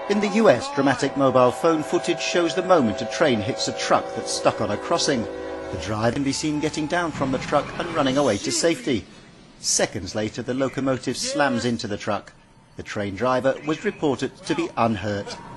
In the US, dramatic mobile phone footage shows the moment a train hits a truck that's stuck on a crossing. The driver can be seen getting down from the truck and running away to safety. Seconds later, the locomotive slams into the truck. The train driver was reported to be unhurt.